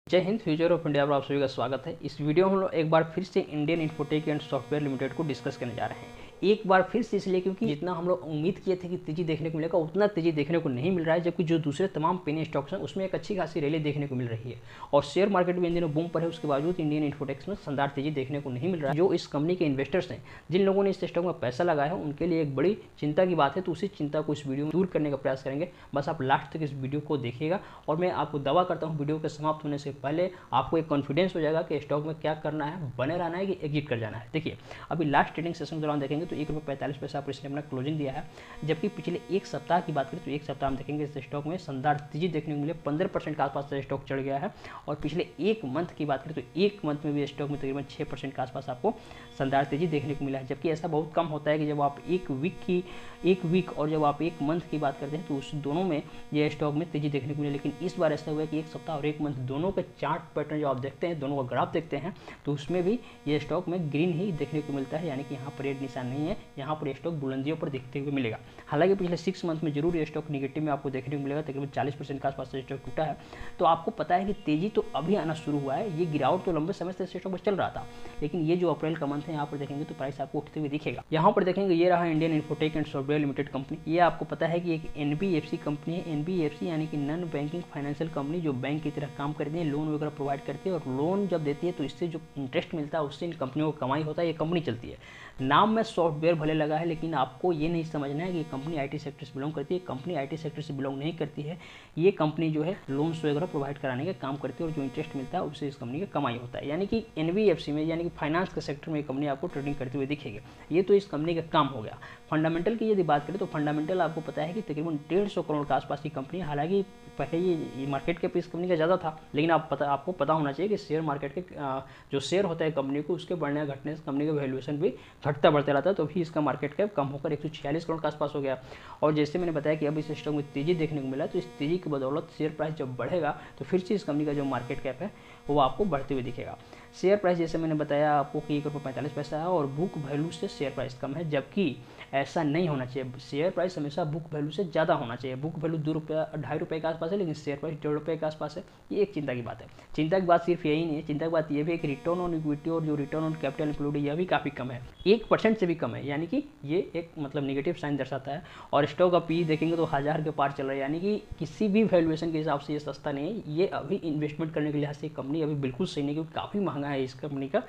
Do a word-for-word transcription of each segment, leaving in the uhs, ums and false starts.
जय Hind. Future of India पर आप सभी का स्वागत है। इस वीडियो में हम लोग एक बार फिर से Indian Infotech and software limited को डिस्कस करने जा रहे हैं। एक बार फिर से इसलिए क्योंकि जितना हम लोग उम्मीद किए थे कि तेजी देखने को मिलेगा उतना तेजी देखने को नहीं मिल रहा है, जबकि जो दूसरे तमाम पेनी स्टॉक्स हैं उसमें एक अच्छी खासी रैली देखने को मिल रही है और शेयर मार्केट भी इन दिनों बूम पर है। उसके बावजूद इंडियन इन्फोटेक्स में शानदार तेजी देखने को नहीं मिल रहा है। जो इस कंपनी के इन्वेस्टर्स हैं, जिन लोगों ने इस स्टॉक में पैसा लगाया है, उनके लिए एक बड़ी चिंता की बात है। तो उसी चिंता को इस वीडियो में दूर करने का प्रयास करेंगे। बस आप लास्ट तक इस वीडियो को देखिएगा और मैं आपको दावा करता हूँ वीडियो के समाप्त होने से पहले आपको एक कॉन्फिडेंस हो जाएगा कि स्टॉक में क्या करना है, बने रहना है कि एग्जिट कर जाना है। देखिए, अभी लास्ट ट्रेडिंग सेशन के दौरान देखेंगे तो एक रुपये पैंतालीस पैसा पर इसने अपना क्लोजिंग दिया है, जबकि पिछले एक सप्ताह की बात करें तो एक सप्ताह में देखेंगे इस स्टॉक में शानदार तेजी देखने को मिले। पंद्रह परसेंट के आसपास से स्टॉक चढ़ गया है और पिछले एक मंथ की बात करें तो एक मंथ में भी स्टॉक में तकरीबन छः परसेंट के आसपास आपको शानदार तेजी देखने को मिला है। जबकि ऐसा बहुत कम होता है कि जब आप एक वीक की एक वीक और जब आप एक मंथ की बात करते हैं तो उस दोनों में ये स्टॉक में तेजी देखने को मिले। लेकिन इस बार ऐसा हुआ है कि एक सप्ताह और एक मंथ दोनों का चार्ट पैटर्न जो आप देखते हैं, दोनों का ग्राफ देखते हैं, तो उसमें भी ये स्टॉक में ग्रीन ही देखने को मिलता है, यानी कि यहाँ पर रेड निशान नहीं है। यहाँ पर स्टॉक बुलंदियों पर दिखते हुए मिलेगा। हालांकि पिछले सिक्स मंथ में जरूर ये स्टॉक निगेटिव में आपको देखने को मिलेगा, तकरीबन चालीस परसेंट के आसपास से स्टॉक टूटा है। तो आपको पता है कि तेजी तो अभी आना शुरू हुआ है। ये गिरावट तो लंबे समय से स्टॉक में चल रहा था, लेकिन ये जो अप्रैल का मंथ है यहाँ पर देखेंगे तो प्राइस आपको उठते हुए दिखेगा। यहाँ पर देखेंगे ये रहा Indian Infotech and software limited company. ये आपको पता है कि एक एनबीएफसी कंपनी है। एनबीएफसी यानी कि नॉन बैंकिंग फाइनेंशियल कंपनी, जो बैंक की तरह काम करती है, लोन वगैरह प्रोवाइड करती है और लोन जब देती है तो इससे जो इंटरेस्ट मिलता है उससे इन कंपनियों को कमाई होता है। ये कंपनी चलती है। नाम में सॉफ्टवेयर भले लगा है, लेकिन आपको ये नहीं समझना है कि कंपनी आईटी सेक्टर से बिलोंग करती है। कंपनी आईटी सेक्टर से बिलोंग नहीं करती है। ये कंपनी जो है लोन्स वगैरह प्रोवाइड कराने का काम करती है और जो इंटरेस्ट मिलता है उससे इस कंपनी का कमाई होता है। यानी कि एनबीएफसी में यानी कि फाइनेंस के सेक्टर में कंपनी आपको ट्रेडिंग करते हुए दिखेगी। ये तो इस कंपनी का काम हो गया। फंडामेंटल की यदि बात करें तो फंडामेंटल आपको पता है कि तकरीबन डेढ़ सौ करोड़ के आसपास की कंपनी है। हालांकि पहले ये मार्केट कैप इस कंपनी का ज़्यादा था, लेकिन आप पता आपको पता होना चाहिए कि शेयर मार्केट के जो शेयर होता है कंपनी को, उसके बढ़ने घटने से कंपनी का वैल्यूएशन भी घटता बढ़ता रहता है। तो भी इसका मार्केट कैप कम होकर एक सौ छियालीस करोड़ के आसपास हो गया। और जैसे मैंने बताया कि अब इस स्टॉक में तेजी देखने को मिला, तो इस तेजी की बदौलत शेयर प्राइस जब बढ़ेगा तो फिर से इस कंपनी का जो मार्केट कैप है वो आपको बढ़ते हुए दिखेगा। शेयर प्राइस जैसे मैंने बताया आपको कि एक रुपये पैंतालीस पैसा है और बुक वैल्यू से शेयर प्राइस कम है, जबकि ऐसा नहीं होना चाहिए। शेयर प्राइस हमेशा बुक वैल्यू से ज़्यादा होना चाहिए। बुक वैल्यू दो रुपया ढाई रुपये के आसपास है, लेकिन शेयर प्राइस डेढ़ रुपये के आसपास है। ये एक चिंता की बात है। चिंता की बात सिर्फ यही नहीं है, चिंता की बात ये भी है कि रिटर्न ऑन इक्विटी और जो रिटर्न ऑन कैपिटल एम्प्लॉयड यह भी काफ़ी कम है, एक परसेंट से भी कम है। यानी कि ये एक मतलब निगेटिव साइन दर्शाता है। और स्टॉक का पी देखेंगे तो हज़ार के पार चल रहा है, यानी कि किसी भी वैल्यूएशन के हिसाब से ये सस्ता नहीं है। ये अभी इन्वेस्टमेंट करने के लिहाज से कंपनी अभी बिल्कुल सही नहीं, क्योंकि काफ़ी महंगा है इस कंपनी का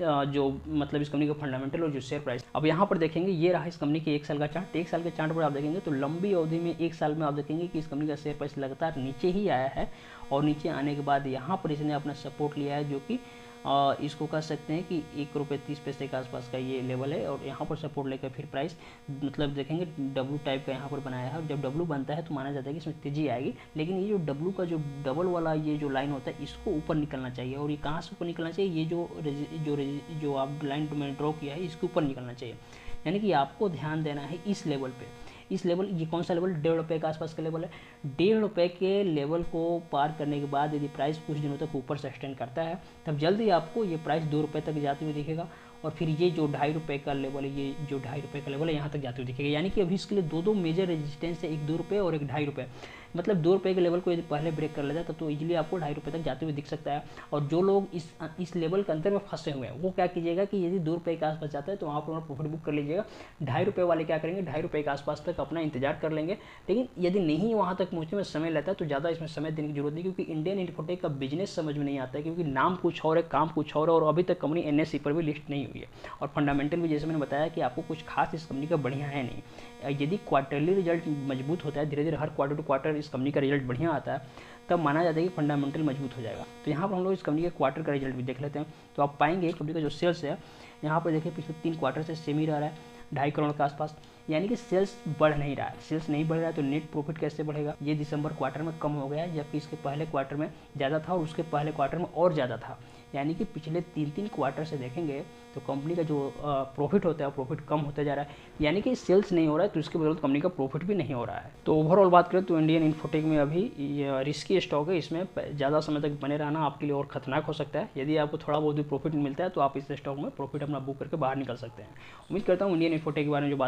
जो मतलब इस कंपनी का फंडामेंटल और जो शेयर प्राइस। अब यहाँ पर देखेंगे ये रहा इस कंपनी के एक साल का चार्ट। एक साल के चार्ट पर आप देखेंगे तो लंबी अवधि में एक साल में आप देखेंगे कि इस कंपनी का शेयर प्राइस लगातार नीचे ही आया है और नीचे आने के बाद यहाँ पर इसने अपना सपोर्ट लिया है, जो कि इसको कह सकते हैं कि एक रुपये तीस पैसे के आसपास का ये लेवल है। और यहाँ पर सपोर्ट लेकर फिर प्राइस मतलब देखेंगे डब्लू टाइप का यहाँ पर बनाया है। और जब डब्लू बनता है तो माना जाता है कि इसमें तेजी आएगी, लेकिन ये जो डब्लू का जो डबल वाला ये जो लाइन होता है इसको ऊपर निकलना चाहिए। और ये कहाँ से ऊपर निकलना चाहिए? ये जो जो जो आप लाइन मैंने ड्रॉ किया है इसके ऊपर निकलना चाहिए। यानी कि आपको ध्यान देना है इस लेवल पे। इस लेवल ये कौन सा लेवल? डेढ़ रुपये के आसपास का लेवल है। डेढ़ रुपये के लेवल को पार करने के बाद यदि प्राइस कुछ दिनों तक ऊपर सस्टेन करता है तब जल्दी आपको ये प्राइस दो रुपये तक जाते हुए दिखेगा। और फिर ये जो ढाई रुपये का लेवल है, ये जो ढाई रुपये का लेवल है यहाँ तक जाते हुए दिखेगा। यानी कि अभी इसके लिए दो दो मेजर रेजिस्टेंस है, एक दो रुपये और एक ढाई रुपये। मतलब दो रुपये के लेवल को यदि पहले ब्रेक कर लेता है तब तो इजीली आपको ढाई रुपये तक जाते हुए दिख सकता है। और जो लोग इस इस लेवल के अंदर में फंसे हुए हैं वो क्या कीजिएगा कि यदि दो रुपये के आसपास जाता है तो वहाँ पर प्रॉफिट बुक कर लीजिएगा। ढाई रुपये वाले क्या करेंगे, ढाई रुपये के आसपास तक अपना इंतजार कर लेंगे। लेकिन यदि नहीं वहाँ तक पहुँचने में समय लेता है तो ज़्यादा इसमें समय देने की जरूरत नहीं, क्योंकि इंडियन इन्फोटेक का बिजनेस समझ में नहीं आता है, क्योंकि नाम कुछ और है, काम कुछ और है और अभी तक कंपनी एनएससी पर भी लिस्ट नहीं हुई है। और फंडामेंटल भी जैसे मैंने बताया कि आपको कुछ खास इस कंपनी का बढ़िया है नहीं। यदि क्वार्टरली रिजल्ट मजबूत होता है, धीरे धीरे हर क्वार्टर टू क्वार्टर इस कंपनी का रिजल्ट बढ़िया आता है, तब माना जाता है कि फंडामेंटल मजबूत हो जाएगा। तो यहाँ पर हम लोग इस कंपनी के क्वार्टर का रिजल्ट भी देख लेते हैं। तो आप पाएंगे कंपनी का जो सेल्स है यहाँ पर देखिए पिछले तीन क्वार्टर से सेम ही रह रहा है, ढाई करोड़ के आसपास। यानी कि सेल्स बढ़ नहीं रहा है। सेल्स नहीं बढ़ रहा है तो नेट प्रॉफिट कैसे बढ़ेगा? ये दिसंबर क्वार्टर में कम हो गया है, जबकि इसके पहले क्वार्टर में ज़्यादा था और उसके पहले क्वार्टर में और ज़्यादा था। यानी कि पिछले तीन तीन क्वार्टर से देखेंगे तो कंपनी का जो प्रॉफिट होता है प्रॉफिट कम होता जा रहा है। यानी कि सेल्स नहीं हो रहा है तो इसके बदौलत कंपनी का प्रॉफिट भी नहीं हो रहा है। तो ओवरऑल बात करें तो इंडियन इन्फोटेक में अभी रिस्की स्टॉक है। इसमें ज़्यादा समय तक बने रहना आपके लिए और खतरनाक हो सकता है। यदि आपको थोड़ा बहुत भी प्रॉफिट मिलता है तो आप इस स्टॉक में प्रॉफिट अपना बुक करके बाहर निकल सकते हैं। उम्मीद करता हूँ इंडियन इन्फोटेक के बारे में जो बात मैं आपको बताई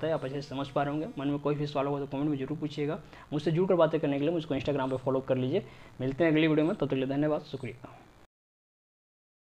है आप अच्छे से समझ पा रहे होंगे। मन में कोई भी सवाल होगा तो कमेंट में जरूर पूछिएगा। मुझसे जुड़कर बातें करने के लिए मुझको इंस्टाग्राम पर फॉलो कर लीजिए। मिलते हैं अगली वीडियो में, तब तक के लिए धन्यवाद, शुक्रिया।